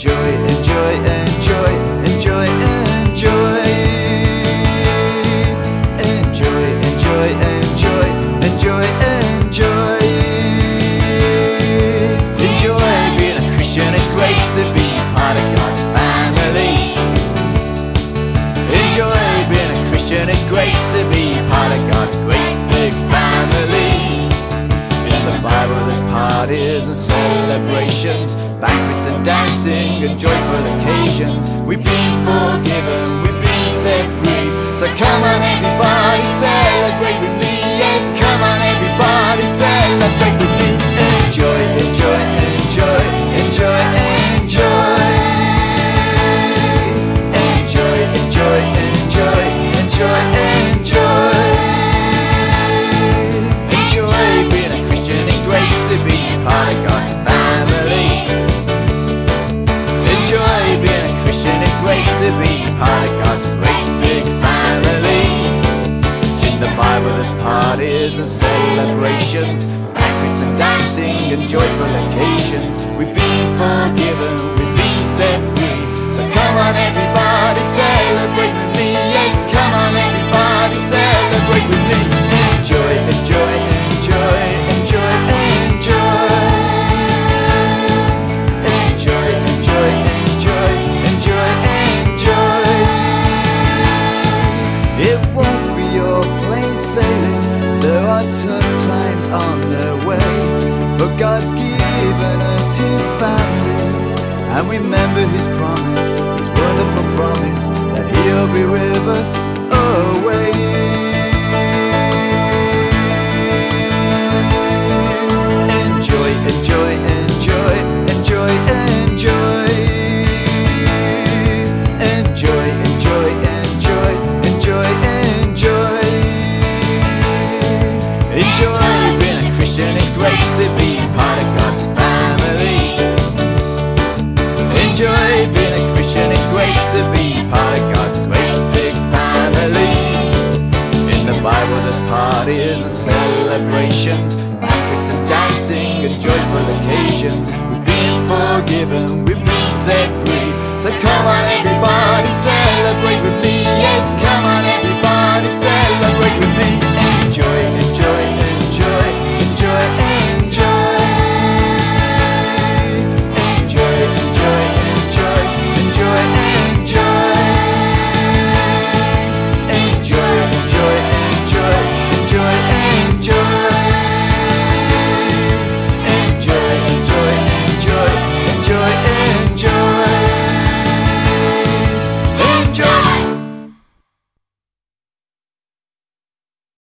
Enjoy, enjoy, enjoy, enjoy, enjoy. Enjoy, enjoy, enjoy, enjoy, enjoy. Enjoy being a Christian, it's great to be part of God's family. Enjoy being a Christian, it's great to be part of God's great big family. In the Bible there's parties and celebrations, banquets and dancing and joyful occasions. We've been forgiven, we've been set free. So come on everybody, celebrate with me. Yes, come on everybody, celebrate with me. Enjoy, enjoy, enjoy, enjoy, enjoy. Enjoy, enjoy, enjoy, enjoy, enjoy. Enjoy being a Christian, it's great to be part of God's family. Enjoy being a Christian, it's great to be part of God's great big family. In the Bible there's parties and celebrations, banquets and dancing and joyful occasions. We've been forgiven, we've been set free. So come on everybody, celebrate with me. Yes, come on everybody, celebrate with me. Enjoy, enjoy, enjoy, enjoy, enjoy. Enjoy, enjoy, enjoy, enjoy, enjoy. It won't be your plain sailing, there are tough times on the way, but God's given us His family, and remember His promise, His wonderful promise, that He'll be with us always. Enjoy, enjoy, enjoy, enjoy, enjoy. Enjoy, enjoy, enjoy, enjoy, enjoy. Enjoy being a Christian, it's great to be part of God's family. Enjoy being a Christian, it's great to be part of God's great big family. In the Bible there's parties and celebrations, banquets and dancing and joyful occasions. We've been forgiven, we've been set free. So come on everybody,